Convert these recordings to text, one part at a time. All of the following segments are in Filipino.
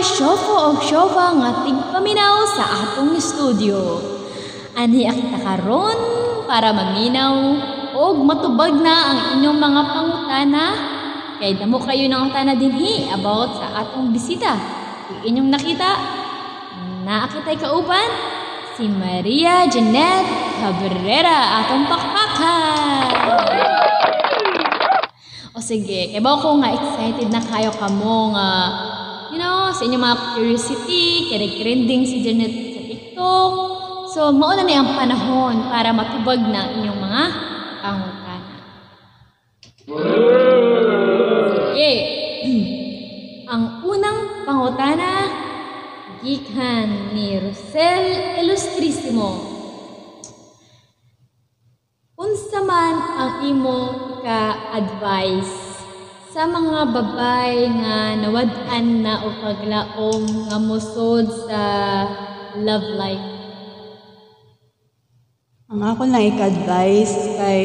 Shofa og Shofa nga tigpaminaw sa atong studio. Ani akita karon para maminaw og matubag na ang inyong mga pangutana. Kay damo kayo ng utana dinhi about sa atong bisita. Kung inyong nakita, naakitay kauban si Maria Janet Cabrera atong pakpakan. O sige, kay ba ko nga excited na kayo kamo nga sa inyong mga curiosity, kay trending si Janet sa TikTok. So, mauna na ang panahon para matubag na inyong mga pangutana. Sige. Ang unang pangutana, gikan ni Rosel Ilustrisimo. Unsa man ang imo ka-advice sa mga babay nga nawad-an na o paglaom nga musod sa love life? Ang ako lang ika-advice kay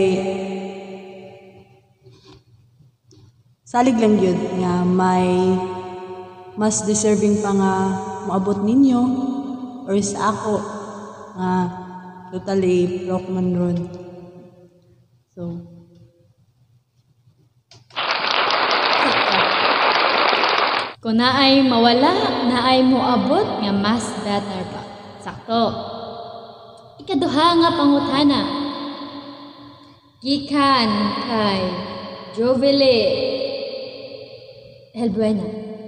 salig lang yun nga may mas deserving pa nga maabot ninyo or sa ako nga totally broke man ron. So, kung naay mawala, naay moabot nga mas better pa. Sakto. Ikaduha nga pangutana. Gikan kay Jovele Helbuena.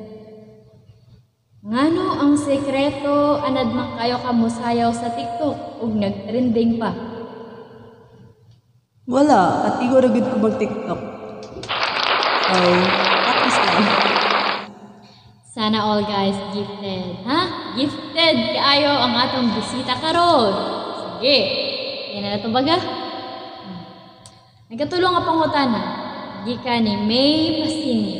Ngano ang sekreto anad man kayo kamusayaw sa TikTok ug nagtrending pa? wala. Katigo na gud ko mag-TikTok. So, practice lang. Sana all guys gifted, ha? Gifted kaayo ang atong bisita karon. Sige. Yan na to baga. Nagkatulong nga pangutana. Gikan ni May Pasinio.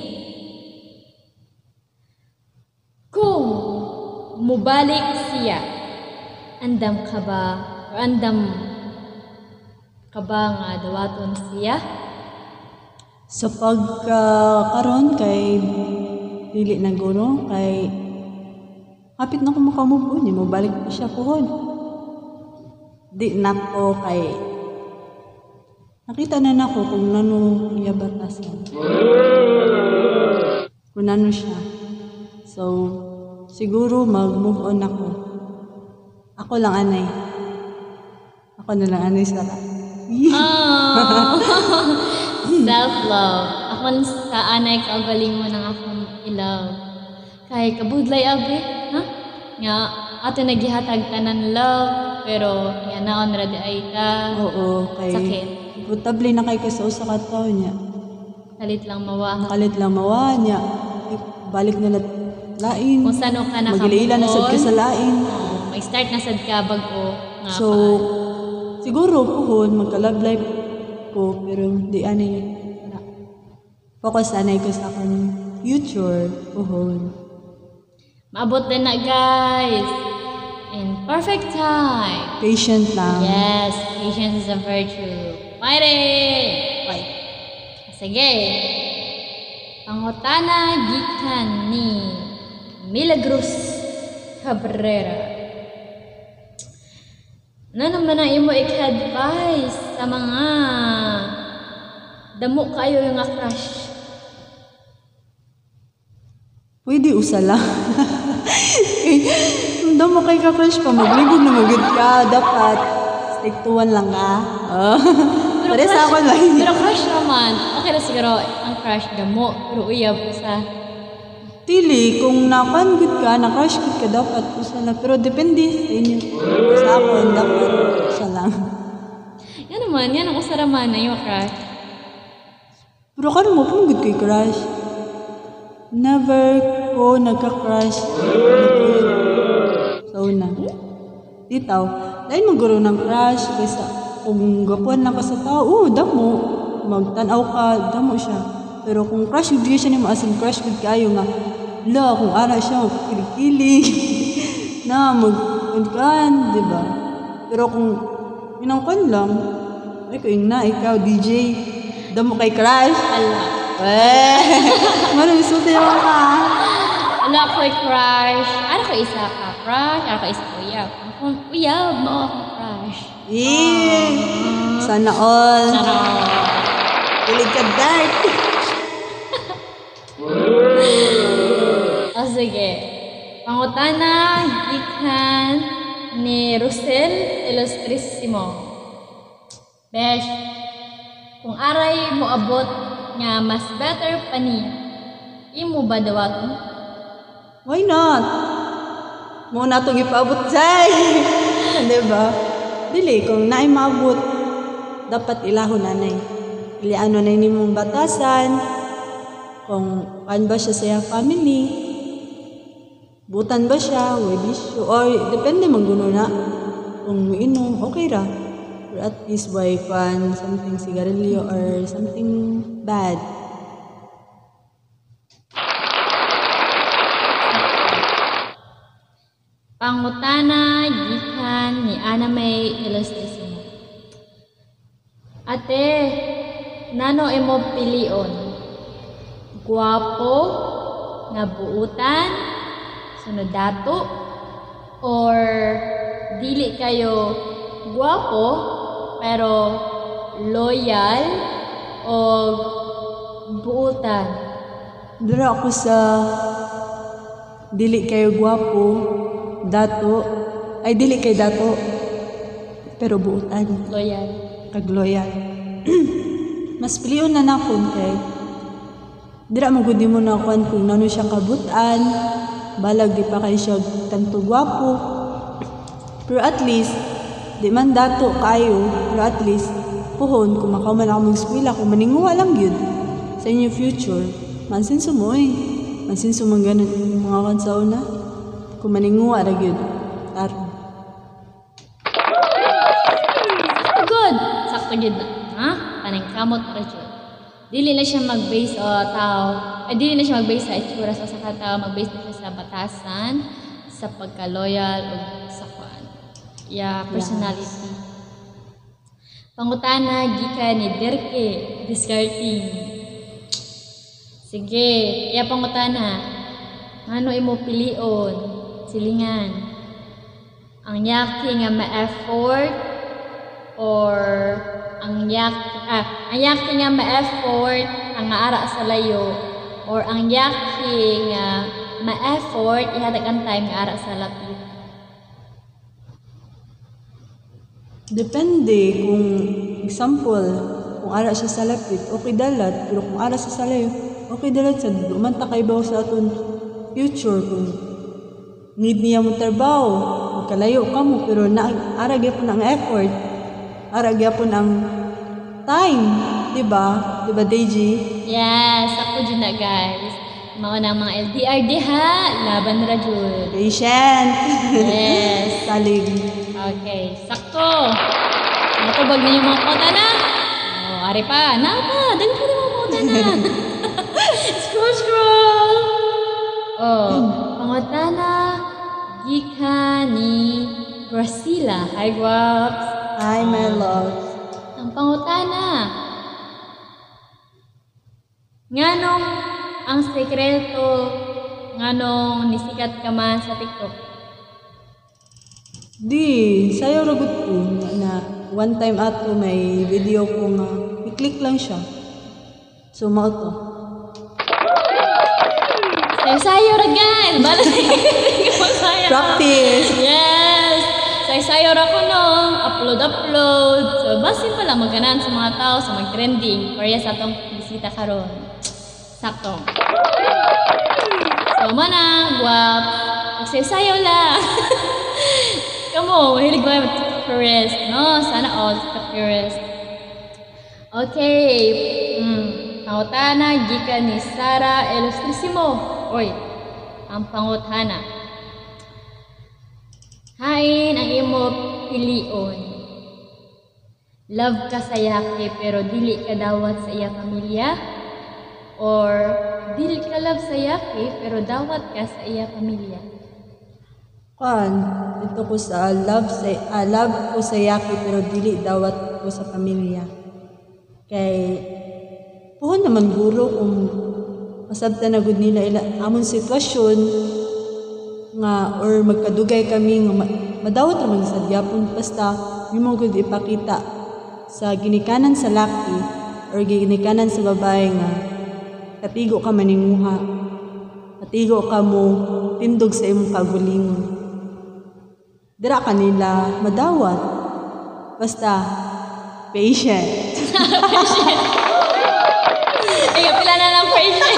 Kung mubalik siya, andam ka ba o andam ka ba nga dawaton siya? Sa pagkakaroon kay dili na guro kay kapit na ko makamove niya mabalik pa siya puhon. Di na ko kay nakita na nako kung nano iya batasan. Kung nano siya. So siguro mag-move on ako. Ako lang anay. Ako na lang anay sa Self-love. Ako sa anay kaugaling mo ng akong i-love. Kay kabudlay abe, ha? Nga ato naghihatag tanan love, pero yan naon ra di ay ta. Oo, kay sakit. Komportable na kay sa usa ka tawo niya. Kalit lang mawa. Nakalit lang mawa niya. Balik na lain. Kung saan ka na Magiliila na sad ka sa lain. May start na sad ka bago nga So, siguro puhon, magka-love life ko, pero di anay focus anay ko sa akong future, puhon. maabot din na guys. In perfect time. Patient lang. Yes, patience is a virtue. Fighting! Bye. Sige. Pangutana gikan ni Milagros Cabrera. Ano naman ang imo ik-advice sa mga damo kayo yung crush? Pwede usala. Hindi mo kay ka-crush pa, maglibog na magod ka. Dapat stick to one lang ka. Pwede sa ako lang. Pero crush naman, okay na siguro ang crush damo. Pero uyab sa Tili, kung napan-good ka, na-crush good ka, dapat usala. Pero depende sa inyo. Sa ako, dapat usala. yan naman, yan ang usaraman na yung crush. Pero kano mo, kung good kay crush? Never ko nagka-crush. So na. Ditaw, dahil maguro ng crush, kaysa kung gapuan lang ka sa tao, damo. Magtanaw ka, damo siya. Pero kung crush, hindi siya ni maasin crush good kayo nga. La, kung ara siya, kilig-kilig. na, mag-kan, di ba? Pero kung inangkan lang, ay ko na, ikaw, DJ, damo kay crush. Ala. Ano, isuti mo ka. na ako'y crush. Ano ko isa ka crush? Ano ko isa ko uyab? Kung uyab mo akong crush. Sana all. Sana. Kilig ka dark. O sige. Pangutana, gikan ni Rosel Ilustrisimo. Besh, kung aray mo abot nga mas better pa niya, imo ba dawaton? Why not? Muna itong ipaabot say. Diba? Dili, kung naay maabot, dapat ilahon nanay. Ili ano na mong batasan, kung kan ba siya sa family, butan ba siya, with issue, or depende mangguno na. Kung inom, okay ra. Or at least by fan, something sigarilyo or something bad. Pangutana, gikan ni Ana May Ilustrisimo. Ate, nano imo pilion? Guwapo, nga buutan, sunod dato, or dili kayo guwapo, pero loyal, o buutan? Dura ako sa dili kayo gwapo, dato, ay dili kay dato, pero buutan, Loyal. kag loyal. Mas piliyon na nakon kay dira magudi mo na kung nano siya kabutan, balag di pa kay siya tanto gwapo. Pero at least, di man dato kayo, pero at least, puhon, kung makaman ako mag-eskwela, kung maninguha lang yun sa inyong future, mansin sumoy. Mansin sumang ganun yung mga kansaw na. Kung maninguha na yun. Taro. Good. Sakto gid na. Ha? Panang kamot ra jud. Dili na siya mag-base o tao. Ay dili na siya mag-base sa itsura sa saka tao, mag-base na siya sa batasan, sa pagka-loyal o sa kuan. Personality. Pangutana gikan ni Derke Discarding. Sige, pangutana. Ano imo pilion? Silingan. Ang yaki nga ma-effort or ang yaki nga ma-effort ang ara sa layo or ang yaki nga ma-effort ihatag ang time nga ara sa lapit. Depende kung example, kung ara siya sa lapit, okay dalat. Pero kung ara siya sa layo, okay dalat sa dumanta kay baw sa aton future. Kung need niya mo trabaho, magkalayo ka mo, pero ara gyapon ang effort, ara gyapon ang time, diba? Diba, Deji? Yes, ako dyan na guys. Mao na mga LDR diha, laban ra jud. Patient. Yes. Salig. Okay, sakto. Natubag na yung mga kota na. Oh, ari pa. Napa, dali pa mga kota na. Scroll. Oh, pangutana gikan ni Gracila. Hi, Guaps. Hi, my love. Ang pangutana. Nganong ang sekreto nganong nisikat ka man sa TikTok? Di, sayo ragot ko na one time ato may video ko nga i-click lang siya. So, mao to. Sayo ra guys. Bala sayo. Practice. Yes. Sayo ra ko no. Upload. So, basin pala maganan sa mga tao sa mag-trending. Korea sa atong bisita karon. Sakto. So, mana, guwap. Magsayaw lang. Kamo, mahilig ba purist? No, sana all purist. Okay. Pangutana, gikan ni Sara Ilustrisimo. Oy, ang pangutana. Hain ang imo pilion. Love ka sa yaki pero dili ka dawat sa iya pamilya? Or dili ka love sa yaki pero dawat ka sa iya pamilya? Dito ko sa love ko sa yaki pero dili dawat ko sa pamilya. Kay puhon naman guro kung masabtan na gud nila ila amon sitwasyon nga or magkadugay kami nga madawat ra man sa gyapon basta mo gud ipakita sa ginikanan sa laki or ginikanan sa babae nga katigo ka maninguha, katigo ka mo tindog sa imong kagalingon. Dira kanila madawat basta patient. Pila na lang patient.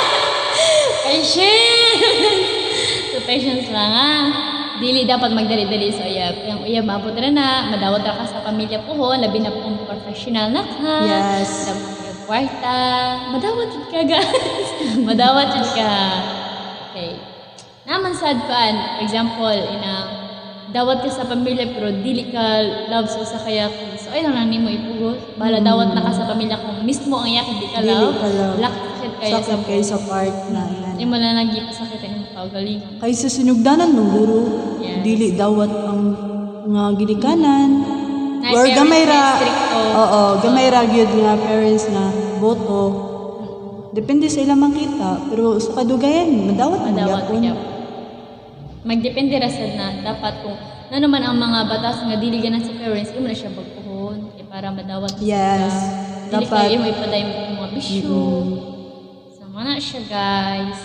Patient. So, patience lang Dili dapat magdali-dali sa uyab. Yung uyab, maabot na, madawat ka sa pamilya po, labi na pong professional na ka. Yes. Kwarta. Madawat yun ka, guys. Madawat yun ka. Okay. Naman sad paan, for example, dawat ka sa pamilya pero dili ka love so sa kaya so ay lang nimo ipugos bala dawat na ka sa pamilya kung mismo ang yak di ka love lakit kayo sa sa part na yan mo na lang gipasakit ang pagalingon kay sa sinugdanan ng guro dili dawat ang nga ginikanan or gamay ra gamay ra gyud nga parents nga boto depende sa ilang makita pero sa kadugayan madawat gyapon magdepende ra sad na dapat kung naman ang mga batas nga dili ganan sa parents imo na siya bagpuhon para madawat yes dapat imo ipaday mo mga bisyo sama na siya guys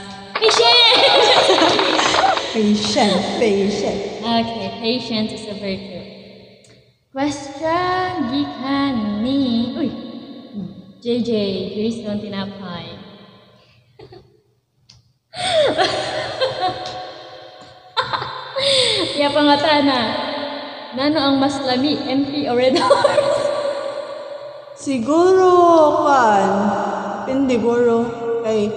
patient okay patient is a virtue question gikan ni JJ Jason Tinapay Kaya pangatana, nano ang mas lami, MP o Red Horse? Siguro, hindi guro, kay,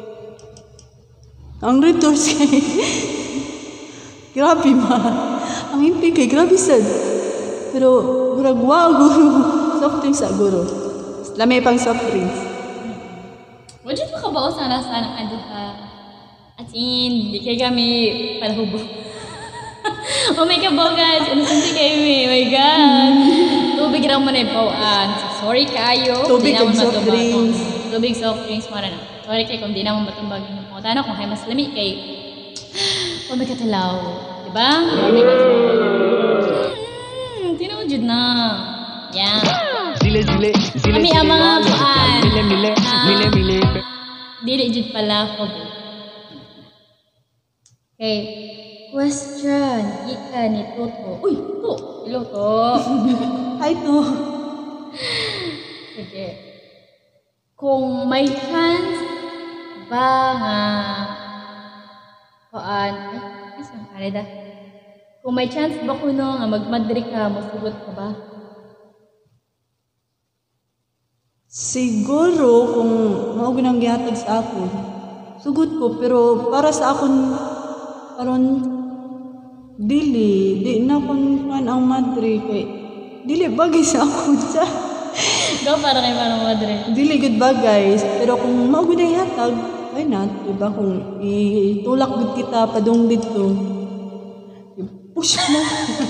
ang Red Horse kay, grabe ang MP kay, grabe sad. Pero, murag guro, soft drinks sa guro. Lami pang soft drinks. Wajud mo kabaos na rasa ng aduha? As in, di kayo kami palahubo. Oh my God, guys. Inusunti kayo eh. Oh my God. Tubig lang mo na ipawaan. Sorry kayo. Tubig and soft drinks. Tubig, soft drinks mo na. Sorry kayo kung di naman matumbag. Kung tano kung hay mas lami kay kung may katalaw. Diba? Tinawajud na. Yan. Kami ang mga paan. Dili jud pala ko. Okay. Question, ika ni Toto. Uy, to. Hello, to. Hi, to. Sige. Kung may chance ba nga isang kareda. Kung may chance ba kuno nga magmadri ka, masugot ka ba? Siguro kung mao ginang gihatag sa akon, sugot ko pero para sa akon karon di na kun ang madre kay dili bagay sa akon sa Go para kay Manong Madre. dili gud bagay pero kung mao gud ang hatag why not diba kung itulak gud kita padung dito push mo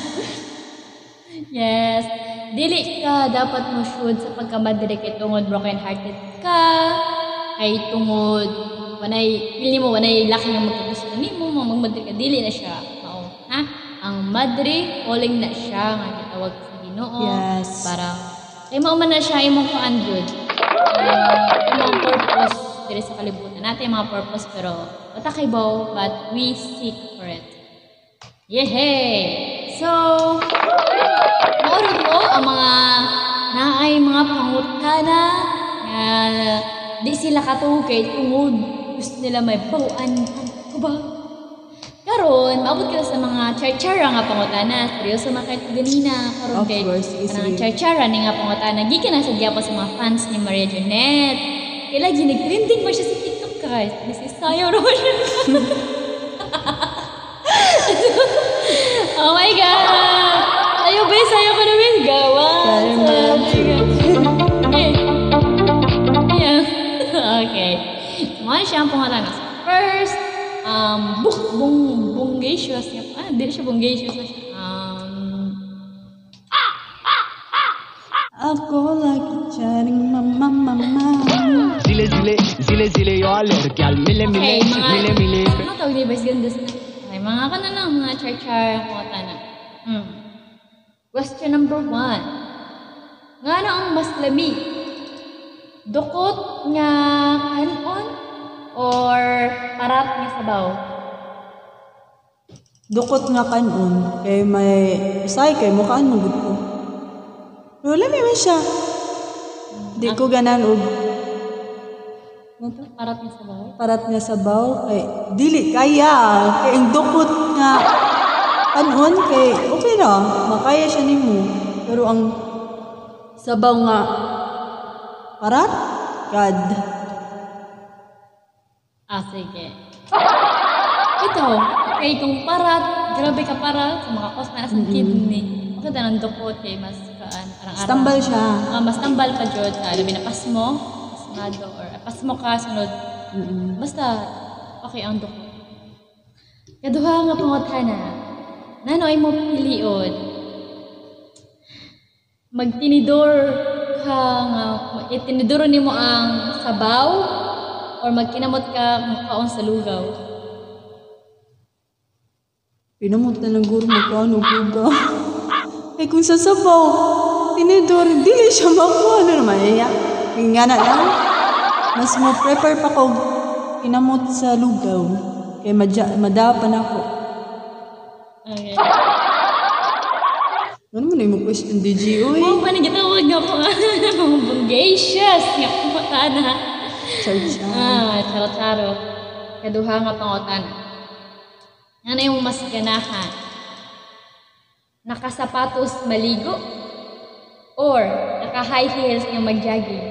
Yes. Dili ka dapat mo shoot sa pagkamadre kay tungod broken hearted ka. Kay tungod pili mo wanay laki nga magkagusto nimo magmadre ka dili na siya. Mao, ha? Ang madre calling na siya nga gitawag sa Ginoo. Yes. Para kay mao man na siya imong kuan good. Imong purpose diri sa kalibutan natin mga purpose pero wata kay bow but we seek for it. Yehey! So, maurot mo ang mga naay mga pangutana na di sila katugay tungod gusto nila may bawaan ko ba? Karon, maabot ka sa mga char-chara nga pangutana. Seryoso makait ganina. Karon Of kay course, easily. char-chara ni nga pangutana. Gikan na sa gyapon sa mga fans ni Maria Jonette. Kaya lagi nag-trending ba siya sa TikTok guys? Sayaw naman siya. Oh my God! Ayaw ba? Sayaw ko naman. Gawa. Okay. Mga siya ang pangalan. First, bungacious. Hindi siya bungacious na siya. ako lagi charing mama Okay, ano tawag di ba? Ganda sa... Okay, mga ka na lang, mga char-char, kota na. Question number 1. Nga na ang mas lami? Dukot nga kanon or parat nga sabaw? Dukot nga kanon. Kay may usay kay mukhaan magud ko. Pero lami man siya. Di ko ganan og Parat nga sabaw? parat nga sabaw kay dili kaya kay ang dukot nga kanon kay okay ra makaya siya nimo pero ang sabaw nga parat kad Sige. Ito, okay, kung parat, grabe ka parat, sa mga kos na sa kidney. Okay, tanong dukot kay mas kaan, arang-arang. tambal siya. Mas tambal ka, Jod. Alam na pasmo, pasmado, or pasmo ka, sunod. Basta, okay ang dukot. Kaduha nga pangutana, nano ay mo piliod? Magtinidor ka nga, itinidoro ni mo ang sabaw, or magkinamot ka makaon sa lugaw? Pinamot na lang guro magkano buga. Ay kung sa sabaw, tinidor, dili siya makuha. Ano naman, kaya nga na lang. Mas mo prepare pa ko pinamot sa lugaw. Kaya madapan ako. Okay. Ano mo na yung question, DJ? Uy, Mga panigitawag ako nga. Mga bungacious. Nga kumakana. charge Charot-charot. Kaduha nga pangutana. Ano yung mas ganahan? Nakasapatos maligo? Or naka-high heels nga mag-jogging?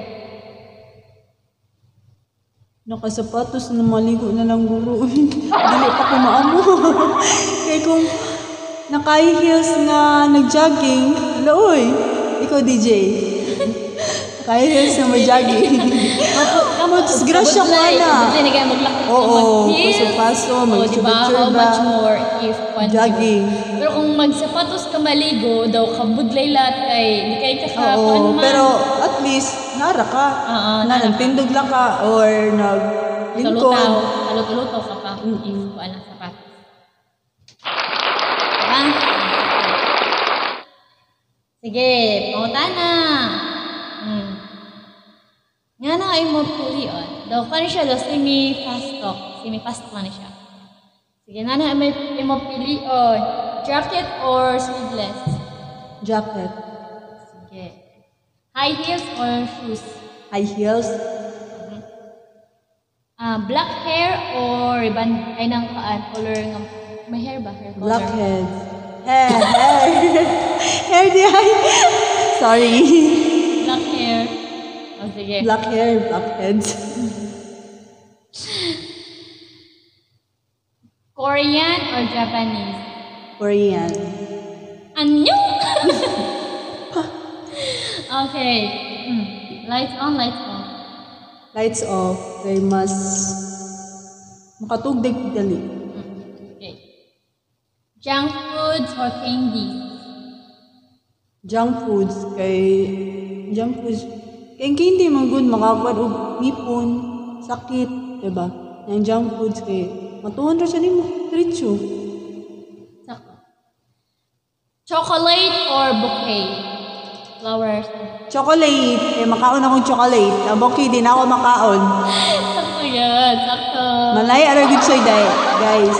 nakasapatos na maligo na lang guro. Dili pa ko maamo. Kaya kung naka-heels nga nag-jogging, laoy, ikaw DJ. Naka-heels na mag-jogging. Disgrasya ko na. Hindi na kayo maglakot Oo, mag-heels. paso-paso, O, diba? How mag-churba. much more if one Jogging. Pero kung magsapatos ka maligo, daw kabudlay lahat kay, di kayo kakakuan Oo, man. pero at least, nara ka. Oo, na nagtindog lang ka or naglingkod. Talutaw ka pa if kuan ang sapatos. Diba? Sige, pangutana. Nga na kayo mo pulion. Daw ka siya, daw semi-fast talk. Semi-fast talk na siya. Sige, nga na may mo pilion. Jacket or sleeveless? Jacket. Sige. High heels or shoes? High heels. Black hair or ribbon? Ay, nang color ng... May hair ba? Hair color? Blackhead. Hair. Hair di ay. Sorry. Black hair. Oh, sige. Black hair, blackhead. Korean or Japanese? Korean. Anyo! Okay. Lights on, lights off. Lights off. Kay mas makatugdig dali. Okay. Junk foods or candies? Junk foods. Kay hindi man good makakuan og ngipon, sakit, diba? Yung junk foods kay matuon ra siya nimo, diretso. Sakto. Chocolate or bouquet? Flowers. Chocolate. Kay makaon akong chocolate. Naboki din ako makaon. Sakto yan. Sakto. Malay ara gud soy guys.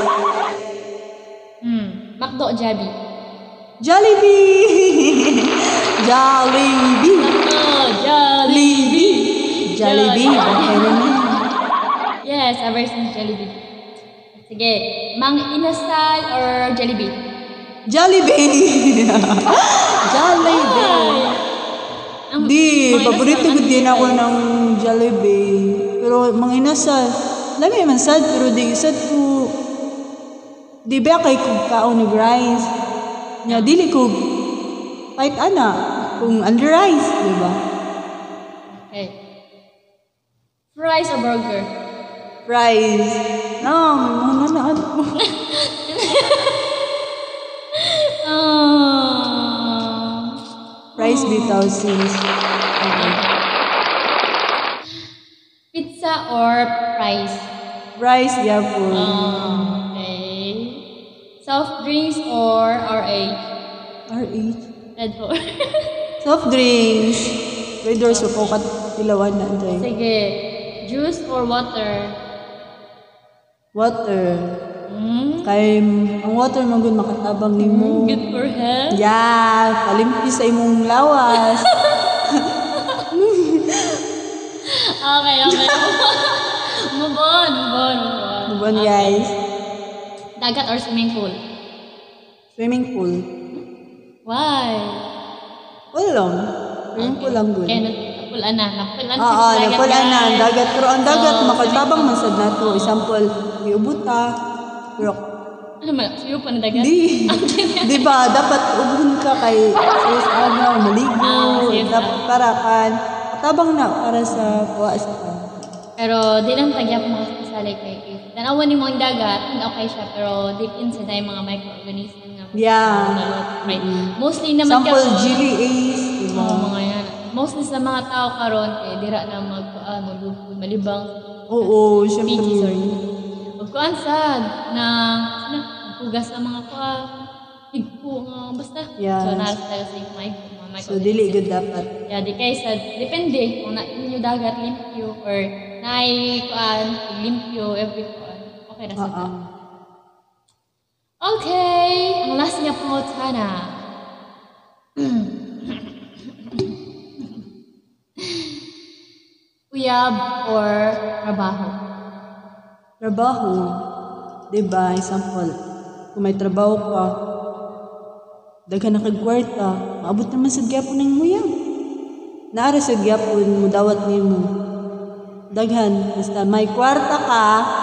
Macdo o Jollibee? Jollibee. Jollibee. Sakto. Jollibee. Jollibee. Bakit naman? Yes, ever since Jollibee. Sige. Mang Inasal or Jollibee? Jollibee. Jollibee. Di, paborito ko din ako ng Jollibee. Pero mga inasal, lami man sad, pero di sad ko, di ba kay kung kaon ng rice? Nga, dili ko, kahit ana, kung under rice, di ba? Okay. Fries or burger? Rice. No, mga naan ko. Ah. Rice bitaw sis. Pizza or fries? Rice, yapon. Okay. Soft drinks or RH? RH. Red Bull. Soft drinks. Red doors so kat ilawan na dyan. Sige. Juice or water? Water. Mm. Kay ang water magud makatabang nimo. Good for health. Yeah, palimpi sa imong lawas. Okay. Move on. Buwan guys. Dagat or swimming pool? Swimming pool. Why? Wala lang. Swimming pool lang good. Kaya napulan na. Napulan Oo, napulan na ang guys. dagat. Pero ang dagat, Oo, makatabang man sad nato. Example, iubuta. Pero, Ano man? Suyo pa na dagat? di ba, dapat ubun ka kay maligo. Yes, Dapat para kan. Katabang na para sa kuha sa kan. Pero di lang tagya po mga kasali kay if tanawan ni mo ang dagat, okay siya. Pero deep inside ay mga microorganism nga. Yeah. Right. Mostly naman Example, karon- Gili Ace. Diba? Oo, mga yan. Mostly sa mga tao karon kay dira na malibang. Oo, PG, syempre. sorry. Magkuan sad na hugas sa mga higpo nga basta. Yes. So naras tayo sa mga higpo, mga So, dili microorganism. good dapat. Yeah, di kay sa depende kung na inyo dagat limpyo or naay kuan limpyo every kuan. Okay ra sa ta. Okay, ang last niya pangutana. Uyab or trabaho? Trabaho. Diba? Example, kung may trabaho ka, daghan na kag kwarta, maabot naman sa gyapon ng nguyang. Naara sa gyapon mo dawat nimo. Daghan, basta may kwarta ka,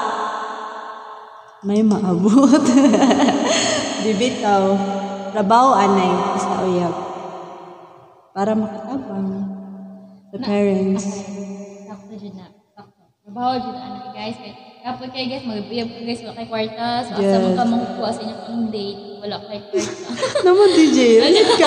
may maabot. Di bitaw, trabaho anay basta uyab. Para makatabang sa parents. Sakto dyan na. Sakto. Trabaho dyan na guys. Kapag kayo guys, mag-uyab ka guys, wala kay kwarta. So, asa mo ka mong kuha sa inyong pang date, wala kay kwarta. Naman DJ, ulit ka.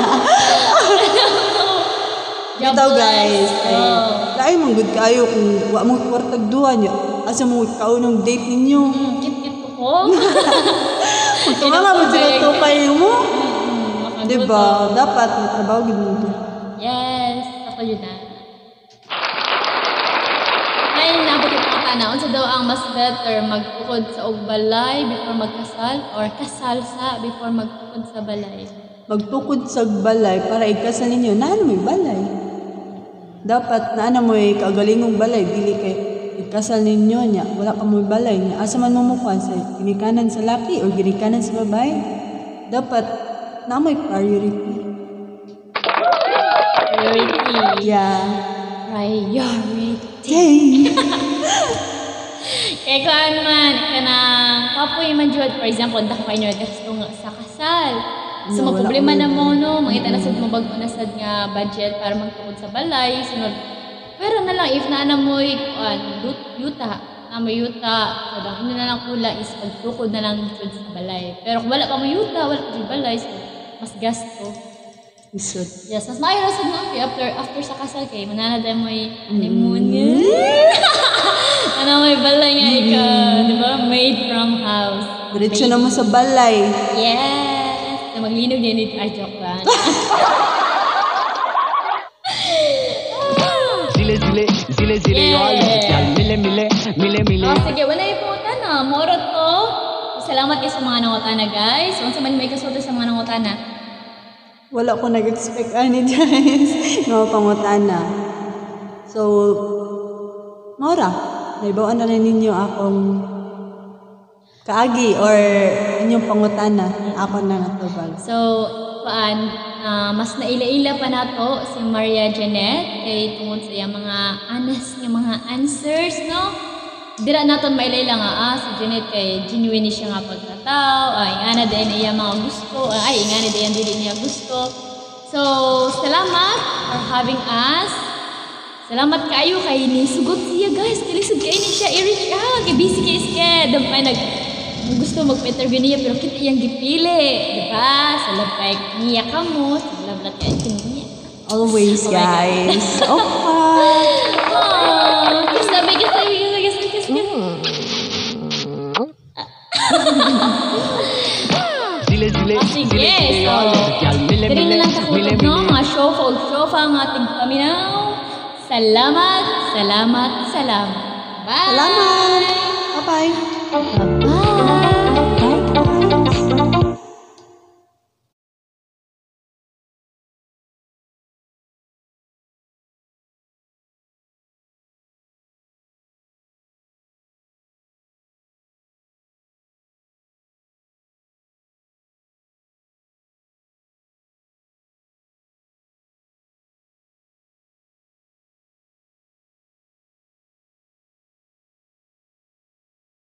Bitaw guys. Lain mong good kayo kung wa mong kwartag duha niya. Asa mo kaunong date ninyo. Kit-kit ko po. Kung tumama mo sila to kayo mo. Diba? Dapat may trabaho gid. Yes, ako yun na. Ngayon, naabot yung mga tanaw. Unsa daw ang mas better, magtukod sa og balay before magkasal or kasal sa before magtukod sa balay? Magtukod sa balay para ikasal ninyo. Naano may balay? Dapat naano mo kagalingong balay. Dili kay ikasal ninyo niya. Wala ka mo balay niya. Asa man mo mukha sa ginikanan sa laki o ginikanan sa babae. Dapat na may priority. Priority. Yeah. Priority. Yay! Kaya kaan man, kanang kapoy man jud, for example, dakpay nyo gusto nga sa kasal. So, No, wala problema ko na yun. mo, no? Mangita na sad mo bago na sad nga budget para magtukod sa balay. Sunod. Pero na lang, if naana mo yuta, na mo yuta, so, ang ino na lang kula is pagtukod na lang jud sa balay. Pero kung wala pa mo yuta, wala pa jud balay, so, mas gasto. Isod. Yes, mas maayo sad na kay after sa kasal kay mananada mo honeymoon. Ano may balay nga ikaw, di ba? Made from house. Diretso na mo sa balay. Yes! Na maglinog din dito. Ay, joke lang. Zile Oh, sige, wala yung pungutan na. Morot to. Salamat kayo sa mga nangutana, guys. Kung sa man may kasulta sa mga nangutana. Wala ko nag-expect ani guys. Mga pangutana. So, Mora, naibawaan na rin ninyo akong kaagi or inyong pangutana. Ako na natubag. So, mas naila-ila pa nato si Maria Janet kay tungod sa iyang mga honest nga mga answers, no? Dira naton mailay nga si Janet kay genuine siya nga pagkatao, ingana din iya mga gusto, ingana din dili niya gusto. So, salamat for having us. Salamat kayo kay ni sugot siya guys, kilisod kay ni siya i-reach out, kay busy kay scared, dampay gusto mag-interview niya pero kita iyang gipili, di ba? Sa labay niya ka mo, sa labay kay niya. Always, Oh my God. guys. Okay. Oh, kiss na bigit shofa o shofa ang ating paminaw. Salamat, salamat, salamat. Bye! Salamat! Bye-bye! Bye-bye!